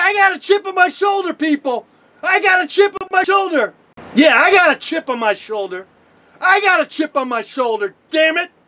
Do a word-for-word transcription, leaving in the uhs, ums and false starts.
I got a chip on my shoulder, people. I got a chip on my shoulder. Yeah, I got a chip on my shoulder. I got a chip on my shoulder, damn it.